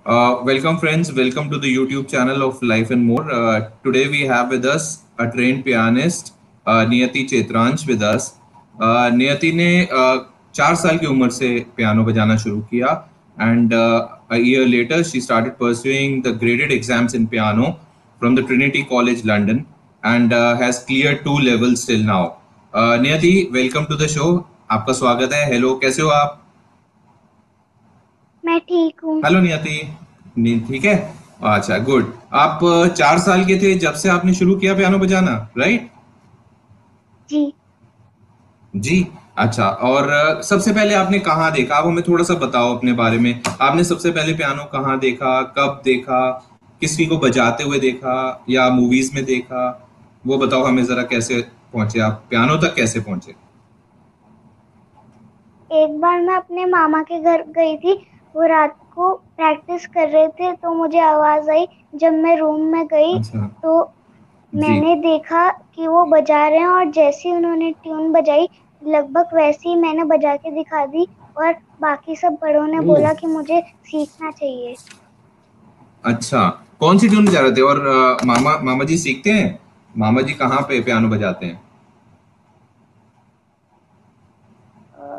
Welcome, friends. Welcome to the YouTube channel of Life and More. Today we have with us a trained pianist, Niyati Chetransh, with us. नियति ने 4 साल की उम्र से piano बजाना शुरू किया and a year later she started pursuing the graded exams in piano from the Trinity College London and has cleared 2 levels till now. नियति, welcome to the show. आपका स्वागत है. हेलो, कैसे हो आप? मैं ठीक हूँ। हेलो नियति, ठीक है. अच्छा, गुड. आप 4 साल के थे जब से आपने शुरू किया पियानो बजाना, राइट? जी। जी. अच्छा, और सबसे पहले आपने कहाँ देखा? आप हमें थोड़ा सा बताओ अपने बारे में. आपने सबसे पहले पियानो कहाँ देखा, कब देखा, किसी को बजाते हुए देखा या मूवीज में देखा? वो बताओ हमें जरा. कैसे पहुंचे आप पियानो तक, कैसे पहुंचे? एक बार मैं अपने मामा के घर गई थी। वो रात को प्रैक्टिस कर रहे थे तो मुझे आवाज आई। जब मैं रूम में गई अच्छा. तो जी. मैंने देखा कि वो बजा रहे हैं और जैसे ही उन्होंने ट्यून बजाई लगभग वैसे ही मैंने बजा के दिखा दी और बाकी सब बड़ों ने ओह, बोला कि मुझे सीखना चाहिए। अच्छा. कौन सी ट्यून बजा रहे थे? और मामा मामा जी सीखते हैं? मामा जी कहाँ पे पियानो बजाते हैं? अ,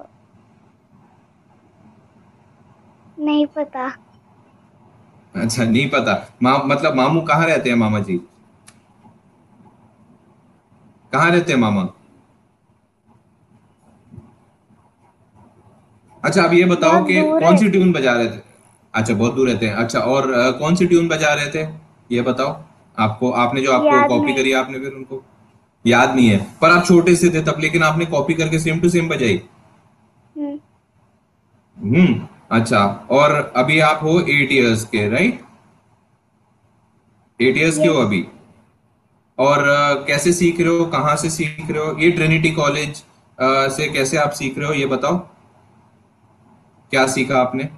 नहीं पता। अच्छा, नहीं पता. मतलब मामू कहाँ रहते हैं? मामा जी कहाँ रहते हैं मामा? अच्छा, अब ये बताओ बहुत कि दूर कौन सी रहते ट्यून हैं। बजा रहे थे? अच्छा, बहुत दूर रहते हैं. अच्छा, और कौन सी ट्यून बजा रहे थे? ये बताओ. आपको, आपने जो आपको याद कॉपी नहीं। करी, आपने फिर उनको याद नहीं है, पर आप छोटे से थे तब, लेकिन आपने कॉपी करके सेम टू सेम बजाई. हम्म। हम्म. अच्छा. और अभी आप हो 8 इयर्स के, राइट? 8 इयर्स के हो यस। अभी. और कैसे सीख रहे हो, कहाँ से सीख रहे हो? ये ट्रिनिटी कॉलेज से कैसे आप सीख रहे हो, ये बताओ. क्या सीखा आपने?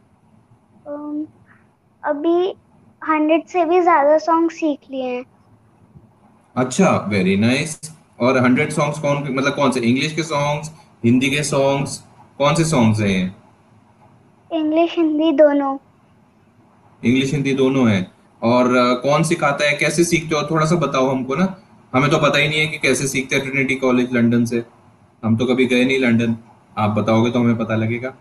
अभी 100 से भी ज्यादा सॉन्ग सीख लिए हैं। अच्छा, वेरी नाइस. और 100 सॉन्ग्स मतलब कौन से? इंग्लिश के सॉन्ग्स, हिंदी के सॉन्ग्स? कौन से सॉन्ग्स हैं ये? इंग्लिश हिंदी दोनों। इंग्लिश हिंदी दोनों हैं. और कौन सिखाता है, कैसे सीखते हो? थोड़ा सा बताओ हमको ना. हमें तो पता ही नहीं है कि कैसे सीखते हैं ट्रिनिटी कॉलेज लंदन से. हम तो कभी गए नहीं लंदन. आप बताओगे तो हमें पता लगेगा.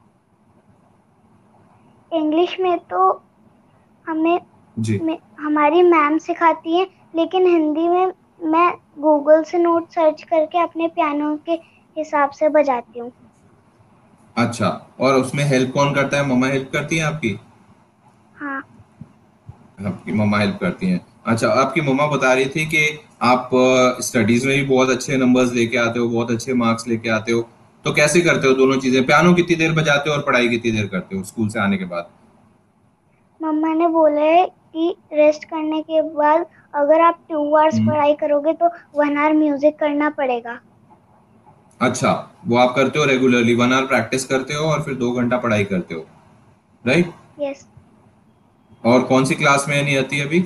इंग्लिश में तो हमें जी. हमारी मैम सिखाती है, लेकिन हिंदी में मैं गूगल से नोट सर्च करके अपने पियानो के हिसाब से बजाती हूँ। अच्छा, और उसमें हेल्प कौन करता है? मम्मा हेल्प करती हैं आपकी? हाँ। आपकी मम्मा हेल्प करती हैं. अच्छा, आपकी मम्मा बता रही थी कि आप स्टडीज में भी बहुत अच्छे नंबर्स लेके आते हो, बहुत अच्छे मार्क्स लेके आते हो. तो कैसे करते हो दोनों चीजें? पियानो कितनी देर बजाते हो और पढ़ाई कितनी देर करते हो स्कूल से आने के बाद? मम्मा ने बोला है कि रेस्ट करने के बाद अगर आप 2 आवर्स हम्म. पढ़ाई करोगे तो 1 आवर म्यूजिक करना पड़ेगा। अच्छा, वो आप करते हो रेगुलरली? 1 आवर प्रैक्टिस करते हो और फिर 2 घंटा पढ़ाई करते हो, राइट? यस। और कौन सी क्लास में है नहीं आती अभी?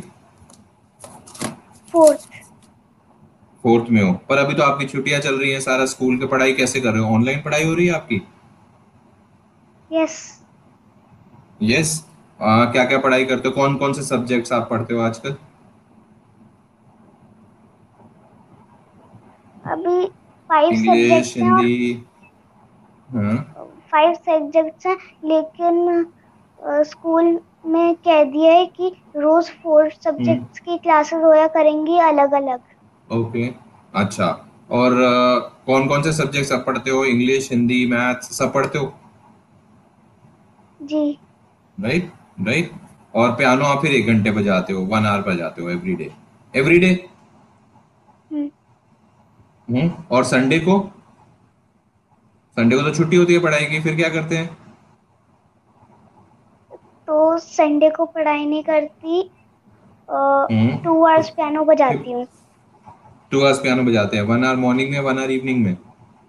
4th। फोर्थ में हो. पर अभी तो आपकी छुट्टियां चल रही हैं. सारा स्कूल की पढ़ाई कैसे कर रहे हो? ऑनलाइन पढ़ाई हो रही है आपकी? यस। यस. क्या क्या पढ़ाई करते हो? कौन कौन से सब्जेक्ट्स आप पढ़ते हो आजकल? अभी 5 इंग्लिश, सब्जेक्ट्स हैं और हिंदी? हाँ. 5 सब्जेक्ट्स हैं, लेकिन स्कूल में कह दिया है कि रोज 4 हम्म. सब्जेक्ट्स की क्लासेस होया करेंगी अलग अलग। ओके. अच्छा. और कौन कौन से सब्जेक्ट्स आप पढ़ते हो? इंग्लिश, हिंदी, मैथ्स सब पढ़ते हो, जी। राइट? राइट. और पियानो आप फिर 1 घंटे बजाते हो, 1 आवर बजाते हो एवरी डे? Every day? हम्म। हम्म. और संडे को? संडे को तो छुट्टी होती है पढ़ाई की, फिर क्या करते हैं? तो संडे को पढ़ाई नहीं करती। हम्म. 2 आवर्स पियानो फिर बजाती हूँ। 2 आवर्स पियानो बजाते हैं. 1 आवर मॉर्निंग में, 1 आवर इवनिंग में,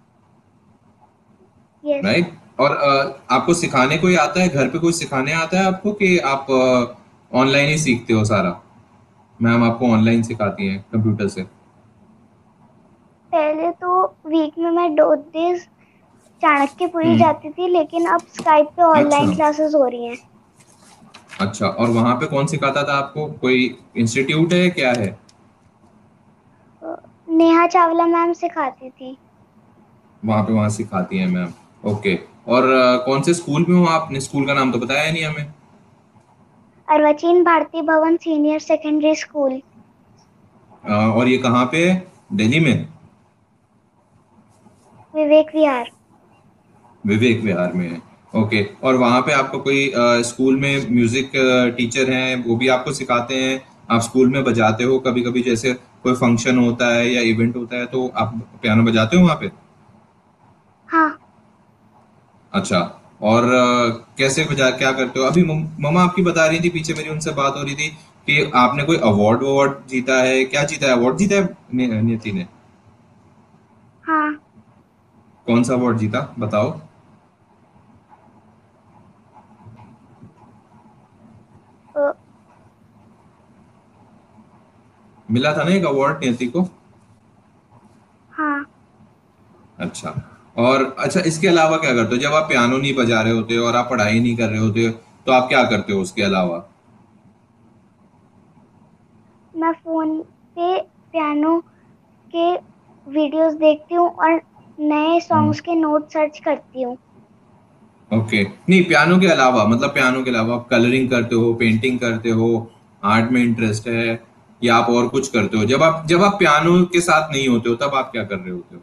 यस। राइट? और आपको सिखाने कोई आता है? घर पे कोई सिखाने आता है आपको कि आप ऑनलाइन ही सीखते हो सारा? मैम आपको ऑनलाइन सिखाती हैं कंप्यूटर से? पहले तो वीक में मैं 2 डेज चाणक्यपुरी हम्म. जाती थी, लेकिन अब स्काइप पे अच्छा. ऑनलाइन क्लासेस हो रही हैं। अच्छा, और वहां पे कौन सिखाता था आपको? कोई इंस्टीट्यूट है, क्या है? नेहा चावला मैम सिखाती थी। वहां सिखाती हैं मैम। ओके। और कौन से स्कूल में हो आप? ने स्कूल का नाम तो बताया नहीं हमें। अर्वाचीन भारती भवन सीनियर सेकेंडरी स्कूल। और ये कहाँ पे है? दिल्ली में? विवेक विहार। विवेक विहार में है। ओके। और वहाँ पे आपको कोई स्कूल में म्यूजिक टीचर हैं, वो भी आपको सिखाते हैं? आप स्कूल में बजाते हो कभी कभी, जैसे कोई फंक्शन होता है या इवेंट होता है तो आप पियानो बजाते हो वहाँ पे? हाँ। अच्छा। और कैसे बजा, क्या करते हो अभी? मम्मा आपकी बता रही थी, पीछे मेरी उनसे बात हो रही थी कि आपने कोई अवार्ड ववार्ड जीता है। क्या जीता है? अवार्ड जीता है नियति ने? हाँ। कौन सा अवार्ड जीता, बताओ। अ, मिला था ना एक अवार्ड नियति को? हाँ। अच्छा। और अच्छा, इसके अलावा क्या करते हो जब आप पियानो नहीं बजा रहे होते हो और आप पढ़ाई नहीं कर रहे होते हो? तो आप क्या करते हो उसके अलावा? मैं फोन पे पियानो के वीडियोस देखती हूँ और नए हम्म। सॉन्ग्स के नोट सर्च करती हूँ। ओके। नहीं, पियानो के अलावा, मतलब पियानो के अलावा आप कलरिंग करते हो, पेंटिंग करते हो, आर्ट में इंटरेस्ट है, या आप और कुछ करते हो? जब आप पियानो के साथ नहीं होते हो तब आप क्या कर रहे होते हो?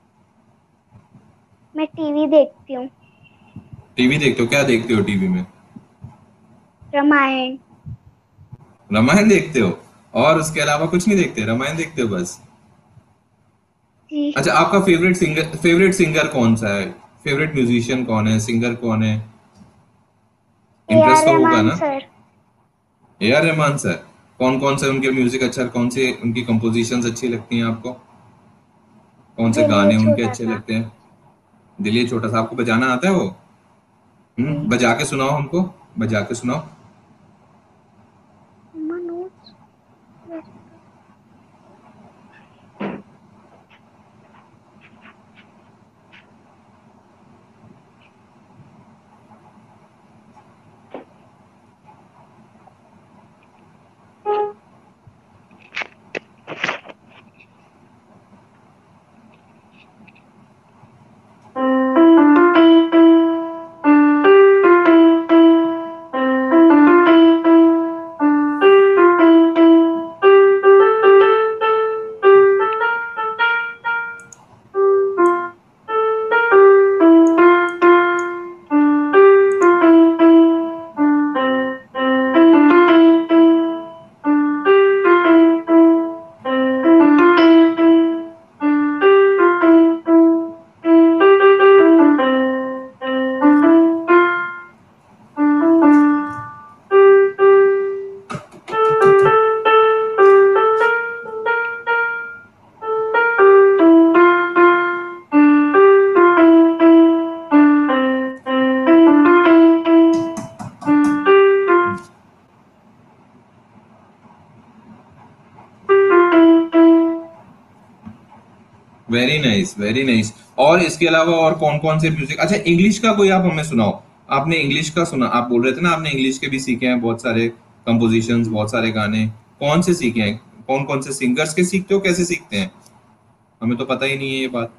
मैं टीवी देखती हूँ। टीवी देखते हो? क्या देखते हो टीवी में? रामायण। रामायण देखते हो? और उसके अलावा कुछ नहीं देखते, रामायण देखते हो बस? जी। अच्छा, आपका फेवरेट सिंगर कौन सा है? फेवरेट म्यूजिशियन कौन है, सिंगर कौन है? ए आर इंटरेस्ट तो होगा रहमान ना? Sir. A R Rahman sir. कौन कौन से उनके म्यूजिक अच्छा, कौन से उनकी कंपोजिशंस अच्छी लगती हैं आपको? कौन से दिल ये गाने उनके छोटा अच्छे सा। लगते हैं? दिलिए छोटा सा आपको बजाना आता है वो? जी। बजा के सुनाओ हमको। बजा के सुनाओ। मनोज वैसे तो। Very nice, very nice. और इसके अलावा और कौन कौन से म्यूजिक? अच्छा, इंग्लिश का कोई आप हमें सुनाओ। आपने इंग्लिश का सुना, आप बोल रहे थे ना आपने इंग्लिश के भी सीखे हैं बहुत सारे कंपोजिशंस, बहुत सारे गाने। कौन से सीखे हैं? कौन कौन से सिंगर्स के सीखते हो, कैसे सीखते हैं? हमें तो पता ही नहीं है ये बात।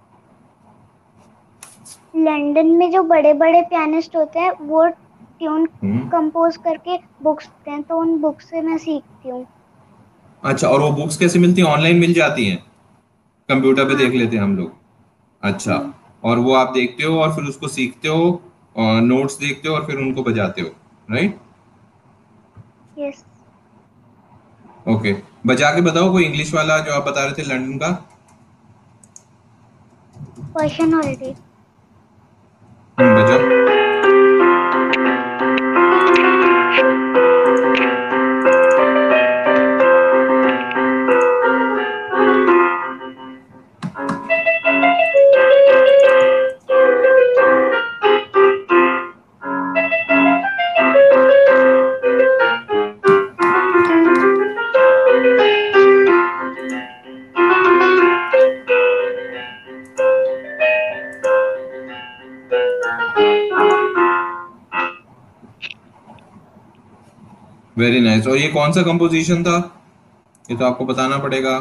लंदन में जो बड़े बड़े पियानिस्ट होते हैं वो ट्यून हम्म। कंपोज करके बुक्स देते हैं, तो उन बुक्स से मैं सीखती हूँ। अच्छा, और वो बुक्स कैसे मिलती हैं? ऑनलाइन मिल जाती हैं? कंप्यूटर पे हाँ। देख लेते हैं हम लोग? अच्छा। हम्म। और वो आप देखते हो और फिर उसको सीखते हो, और नोट्स देखते हो और फिर उनको बजाते हो, राइट? यस। ओके। बजा के बताओ कोई इंग्लिश वाला जो आप बता रहे थे लंदन का। Persian holiday. बजाओ। Very nice. और ये कौन सा कंपोजिशन था, ये तो आपको बताना पड़ेगा।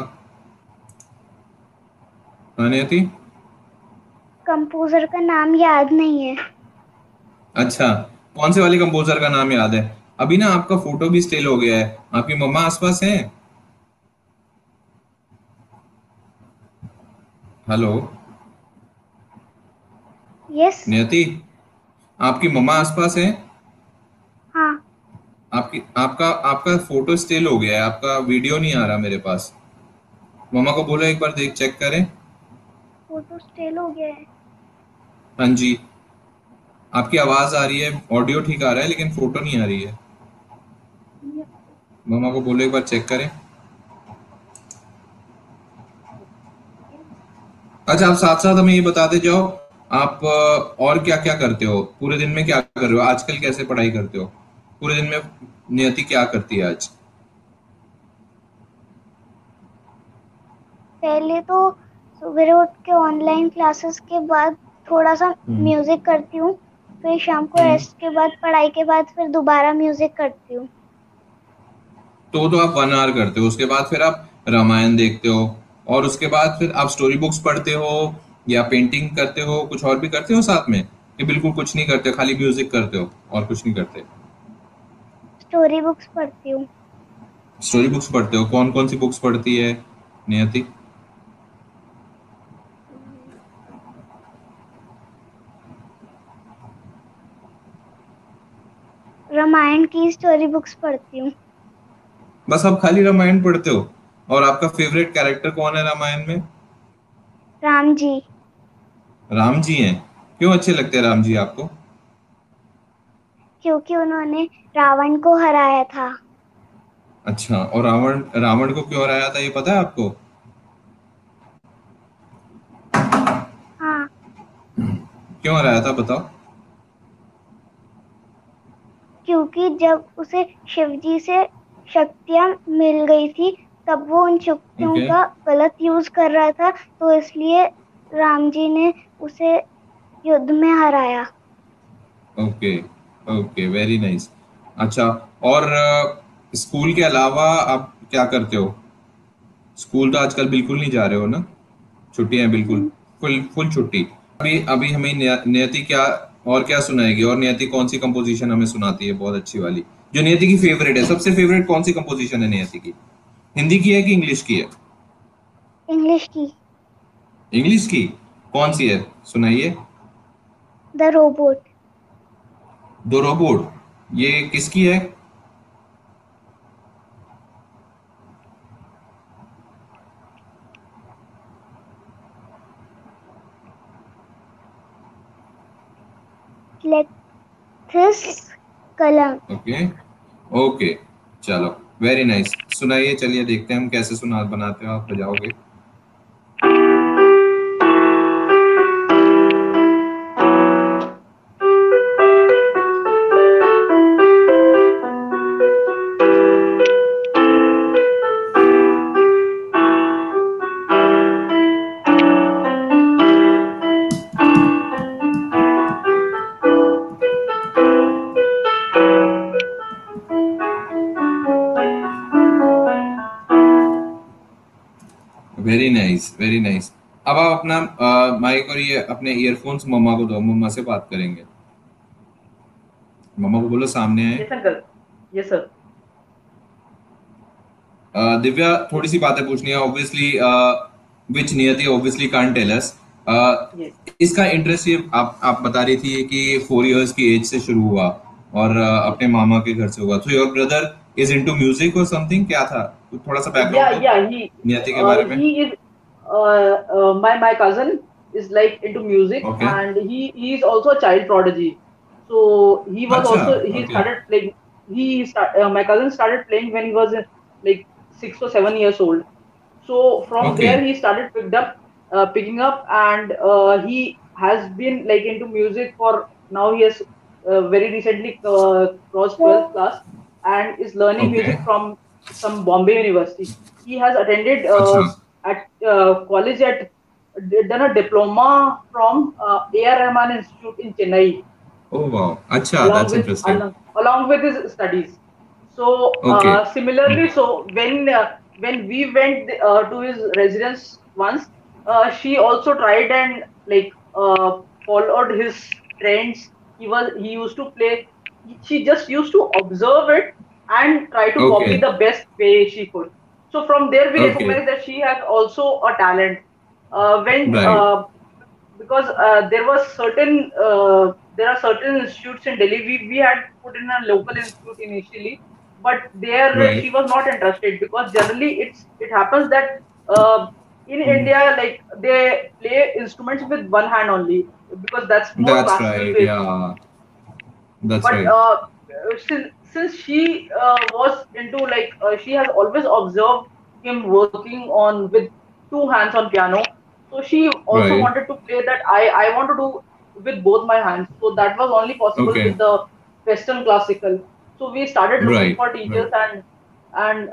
हाँ नियति। कंपोजर का नाम याद नहीं है। अच्छा, कौन से वाले कंपोजर का नाम याद है? अभी ना आपका फोटो भी स्टिल हो गया है, आपकी मम्मा आसपास हैं? Hello yes. नियति, आपकी मम्मा आसपास हैं? हाँ। आपकी आपका आपका फोटो स्टिल हो गया है, आपका वीडियो नहीं आ रहा मेरे पास। मम्मा को बोलो एक बार देख चेक करें। फोटो स्टिल हो गया है। हाँ जी, आपकी आवाज आ रही है, ऑडियो ठीक आ रहा है, लेकिन फोटो नहीं आ रही है। मम्मा को बोलो एक बार चेक करें। अच्छा, आप साथ साथ हमें ये बताते जाओ, आप और क्या क्या करते हो पूरे दिन में, क्या कर रहे हो आजकल, कैसे पढ़ाई करते हो पूरे दिन में? नियति क्या करती है आज? पहले तो सुबह उठ के ऑनलाइन क्लासेस के बाद थोड़ा सा हम्म। म्यूजिक करती हूँ। फिर शाम को हम्म। रेस्ट के बाद पढ़ाई के बाद फिर दोबारा म्यूजिक करती हूँ। तो आप 1 आवर करते हो, उसके बाद फिर आप रामायण देखते हो, और उसके बाद फिर आप स्टोरी बुक्स पढ़ते हो, या पेंटिंग करते हो, कुछ और भी करते हो साथ में, कि बिल्कुल कुछ नहीं करते, खाली म्यूजिक करते हो और कुछ नहीं करते? स्टोरी बुक्स पढ़ती हूँ। स्टोरी बुक्स पढ़ते हो, कौन कौन सी बुक्स पढ़ती है नियति? रामायण की स्टोरी बुक्स पढ़ती हूँ। बस आप खाली रामायण पढ़ते हो? और आपका फेवरेट कैरेक्टर कौन है रामायण में? राम जी। राम जी हैं? क्यों अच्छे लगते हैं राम जी आपको? क्योंकि उन्होंने रावण को हराया था। अच्छा, और रावण रावण को क्यों हराया था, ये पता है आपको? हाँ। क्यों हराया था बताओ। क्योंकि जब उसे शिवजी से शक्तियां मिल गई थी तब वो उन शक्तियों ओके। का गलत यूज कर रहा था, तो इसलिए राम जी ने उसे युद्ध में हराया। ओके। Okay, very nice. अच्छा, और स्कूल के अलावा आप क्या करते हो? स्कूल तो आजकल बिल्कुल नहीं जा रहे हो ना? छुट्टियां हैं बिल्कुल, हम्म, फुल फुल छुट्टी। अभी अभी हमें नियति क्या और क्या सुनाएगी, और नियति कौन सी कंपोजिशन हमें सुनाती है बहुत अच्छी वाली, जो नियति की फेवरेट है? सबसे फेवरेट कौन सी कंपोजिशन है नियति की? हिंदी की है कि इंग्लिश की है? इंग्लिश की। इंग्लिश की? कौन सी है, सुनाइए। The robot. दो रोबोट, ये किसकी है? लेक्सिस कलम। ओके। ओके, चलो, वेरी नाइस। सुनाइए, चलिए देखते हैं हम कैसे सुना बनाते हो, आप बजाओगे। Very nice, very nice. अब आप अपना माइक और ये अपने ईयरफोन्स मम्मा को दो, मम्मा से बात करेंगे। मम्मा को बोलो सामने आए। Yes uncle. Yes sir. Divya, थोड़ी सी बातें पूछनी है obviously, which Niyati obviously can't tell us. Yes. इसका इंटरेस्ट ये आप बता रही थी कि 4 इयर्स की एज से शुरू हुआ, और अपने मामा के घर से हुआ। तो your brother is into music और समथिंग, क्या था? तो थोड़ा सा Yeah, बैकग्राउंड दो yeah. He नियति के बारे में। he is my cousin is like into music, okay. and he is also a child prodigy. So he was अच्छा। also he okay. started playing. My cousin started playing when he was like 6 or 7 years old. So from okay. there he started picking up, and he has been like into music for now. He has very recently crossed 12th class and is learning okay. music from some Bombay University. He has attended अच्छा। at college at done a diploma from A.R. Rahman Institute in Chennai oh वाह, अच्छा, along that's with interesting. along with his studies. So Okay. similarly, so when we went to his residence once, she also tried and like followed his trends. He used to play. She just used to observe it and try to copy Okay. the best way she could. So from there, we Okay. recognize that she has also a talent. When Right. because there are certain institutes in Delhi. We had put in a local institute initially, but there Right. she was not interested because generally it happens that uh, in India like they play instruments with one hand only because that's more That's classical right. based. Yeah. That's But right. since she was into like she has always observed him working on with two hands on piano, so she also Right. wanted to play that I want to do with both my hands. So that was only possible Okay. with the Western classical. So we started looking Right. for Right. teachers, and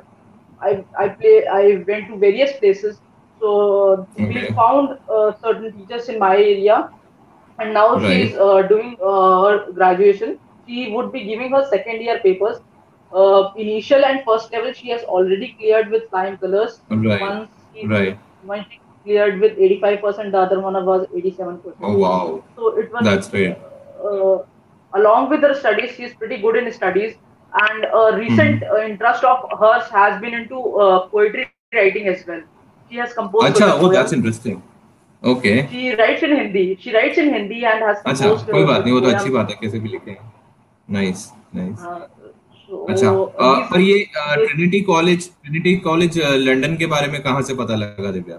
I went to various places. So we Okay. found certain teachers in my area, and now she is Right. doing her graduation. She would be giving her second year papers. Initial and first level she has already cleared with flying colors. Right. Once Right. she cleared with 85%, the other one was 87%. Oh wow. So it was That's great. uh, along with her studies, she is pretty good in studies. And a Hmm. recent interest of hers has been into poetry writing as well. She has composed certain अच्छा, oh poems. that's interesting. Okay. She writes in Hindi. She writes in Hindi and has अच्छा, composed कोई बात नहीं, वो तो अच्छी poems. बात है, कैसे भी लिखें. Nice, nice. Uh, अच्छा, so पर ये this ट्रिनिटी कॉलेज लंदन के बारे में कहाँ से पता लगा Divya?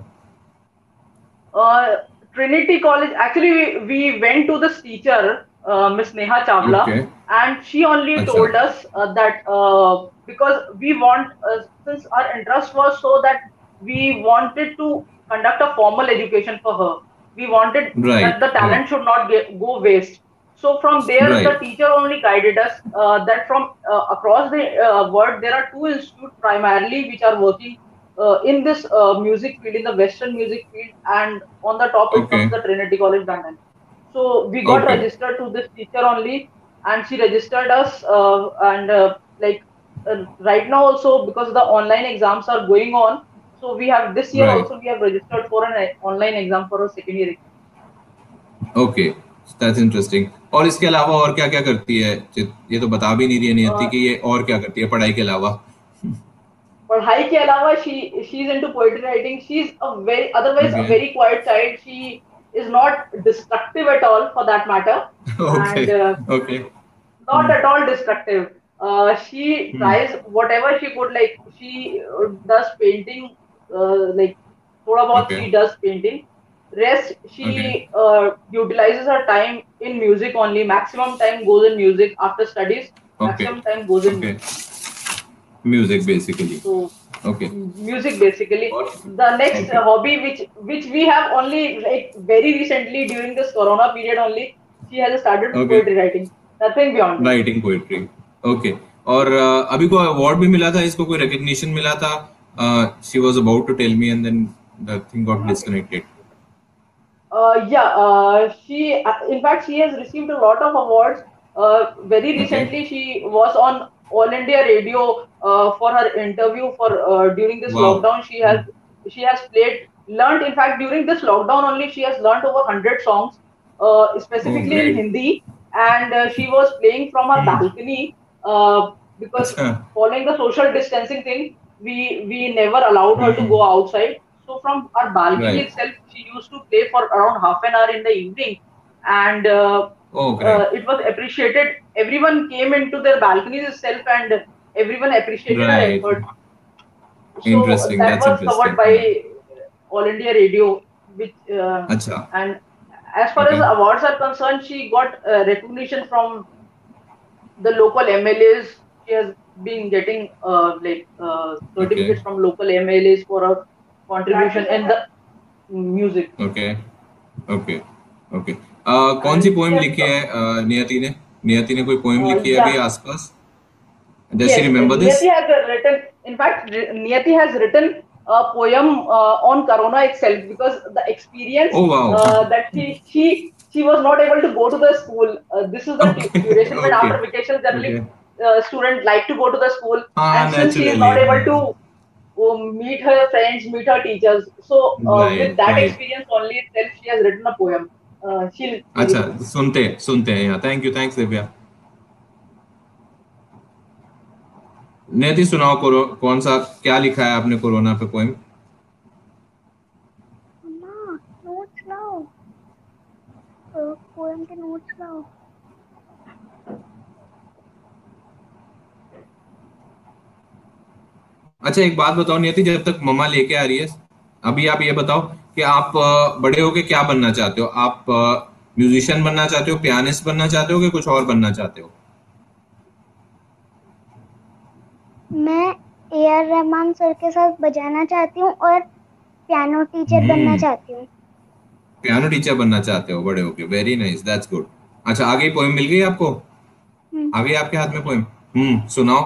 uh, Trinity College. Actually, we went to this teacher, Miss Neha Chawla, Okay. and she only अच्छा. told us that because we want, since our interest was so that we wanted to conduct a formal education for her. We wanted Right. that the Right. talent should not go waste. So from there, the Right. teacher only guided us that from across the world, there are two institutes primarily which are working in this music field, in the Western music field, and on the top it comes Okay. the Trinity College London. So we got Okay. registered to this teacher only, and she registered us. And like right now also because the online exams are going on, so we have this year Right. also we have registered for an online exam for a second year exam. Okay. That's interesting. और इसके अलावा और क्या क्या करती है? ये तो बता भी नहीं रही है नियति Uh, कि ये और क्या करती है पढ़ाई के अलावा. पढ़ाई के अलावा she is into poetry writing. She's a very otherwise a Okay. very quiet child. She is not destructive at all for that matter, and Okay. Okay. not Hmm. at all destructive. She Hmm. tries whatever she could. Like she does painting. Like thoda bahut Okay. she does painting. Rest she Okay. utilizes her time in music only. Maximum time goes in music after studies. Okay. Maximum time goes in Okay. music. Music basically. So Okay. music basically. और The next okay. hobby which we have only like very recently during this Corona period only, she has started Okay. poetry writing. Nothing beyond that. Writing poetry. Okay. और अभी को award भी मिला था, इसको कोई recognition मिला था. She was about to tell me and then the thing got disconnected. Yeah, in fact, she has received a lot of awards. Very okay. recently, she was on All India Radio for her interview for during this wow. lockdown. She has learned. In fact, during this lockdown only, she has learned over 100 songs, oh specifically in great. Hindi, and she was playing from her balcony because अच्छा. following the social distancing thing, we never allowed her to go outside. So from our balcony right. itself, she used to play for around half an hour in the evening, and oh great. it was appreciated. Everyone came into their balconies itself, and everyone appreciated her right. effort. So interesting. that that's was covered interesting. by All India Radio, which अच्छा. and as far as okay. awards are concerned, she got recognition from the local MLAs. She has been getting okay. certificates from local MLAs for her contribution in the music. Okay. Okay. Okay. कौन सी And poem yes, लिखी है नियति ने? नियति ने कोई poem लिखी है अभी yeah, आसपास? Does she yes, remember this? Niyati has written. In fact, Niyati has written a poem on Corona itself because the experience Oh wow. that she was not able to go to the school. This is the Okay. duration when Okay. after vacations generally Okay. student like to go to the school, हाँ, and since she is not naturally. able to meet her friends, meet her teachers, so with Right, that right. experience only itself, she has written a poem. She'll read अच्छा, it. सुनते सुनते हैं यहाँ. Thank you, thanks Divya. Niyati सुनाओ, कौन सा क्या लिखा है आपने कोरोना पे पोएम? मम्मा नोट्स लाओ, पोएम के नोट्स लाओ. अच्छा, एक बात बताओ नियति, जब तक मम्मा लेके आ रही है, अभी आप ये बताओ कि आप बड़े होके क्या बनना चाहते हो? आप म्यूजिशियन बनना चाहते हो, पियानिस्ट बनना चाहते हो, कि कुछ और बनना चाहते हो? मैं AR रहमान सर के साथ बजाना चाहती हूँ और पियानो टीचर बनना चाहती हूँ. पियानो टीचर बनना चाहते हो बड़े होके. Very nice, that's good. अच्छा, आगे पोएम मिल गई आपको? आ गई आपके हाथ में पोएम? सुनाओ.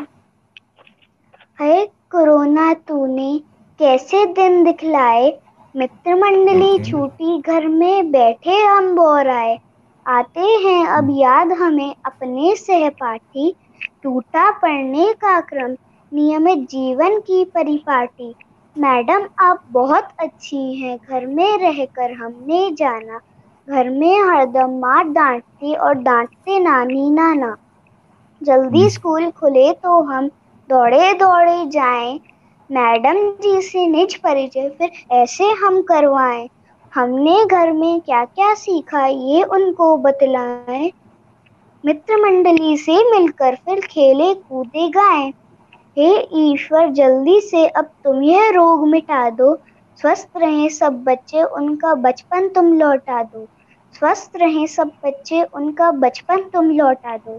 हाय कोरोना तूने कैसे दिन दिखलाए, मित्र मंडली ओके. छूटी घर में बैठे हम बोर आए. आते हैं अब याद हमें अपने सहपाठी, टूटा पढ़ने का क्रम, नियमित जीवन की परिपाटी. मैडम आप बहुत अच्छी हैं, घर में रहकर हमने जाना, घर में हरदम माँ डांटती और डांटते नानी नाना. जल्दी स्कूल खुले तो हम दौड़े दौड़े जाएं, मैडम जी से निज परिचय फिर ऐसे हम करवाएं. हमने घर में क्या क्या सीखा ये उनको बतलाएं, मित्र मंडली से मिलकर फिर खेले कूदे गाएं. हे ईश्वर जल्दी से अब तुम यह रोग मिटा दो, स्वस्थ रहें सब बच्चे उनका बचपन तुम लौटा दो. स्वस्थ रहें सब बच्चे उनका बचपन तुम लौटा दो.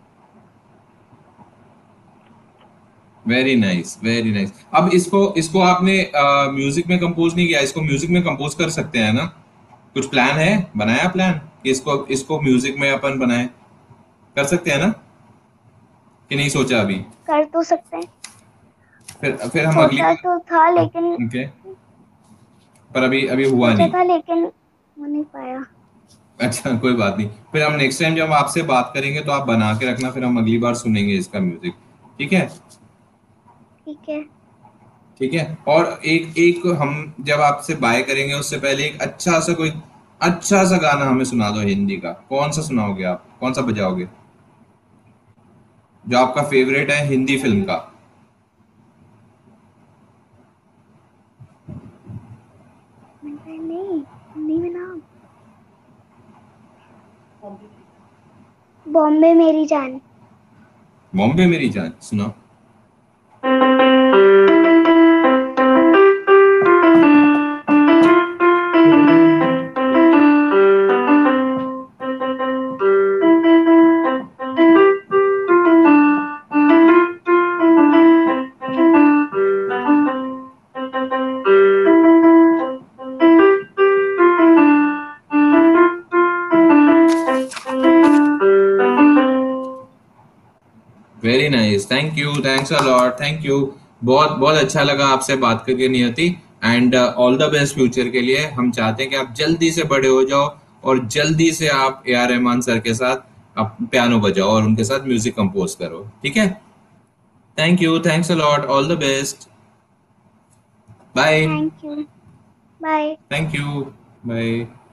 Very nice, very nice. अब इसको इसको आपने म्यूजिक में कंपोज नहीं किया, इसको म्यूजिक में कंपोज कर सकते हैं ना? कुछ प्लान है, बनाया प्लान कि इसको इसको म्यूजिक में अपन बनाए? कर सकते हैं ना, कि नहीं सोचा अभी? कर तो सकते हैं, फिर हम अगली सोचा बार. तो था लेकिन ओके, पर अभी अभी हुआ सोचा नहीं. था लेकिन हो नहीं पाया. अच्छा, कोई बात नहीं. फिर हम नेक्स्ट टाइम जब आपसे बात करेंगे तो आप बना के रखना, फिर हम अगली बार सुनेंगे इसका म्यूजिक. ठीक है? ठीक है. ठीक है. और एक एक हम जब आपसे बाय करेंगे उससे पहले एक अच्छा सा गाना हमें सुना दो हिंदी का. कौन सा सुनाओगे आप, कौन सा बजाओगे जो आपका फेवरेट है हिंदी फिल्म का? नहीं हिंदी में नाम, बॉम्बे मेरी जान. बॉम्बे मेरी जान सुनाओ. Very nice, thank you, thanks a lot, thank you. बहुत बहुत अच्छा लगा आपसे बात करके Niyati. And all the best future के लिए. हम चाहते हैं कि आप जल्दी से बड़े हो जाओ और जल्दी से आप AR रहमान सर के साथ आप पियानो बजाओ और उनके साथ म्यूजिक कंपोज करो. ठीक है? Thank you, thanks a lot, all the best. Bye. Thank you. Bye. Thank you. Bye.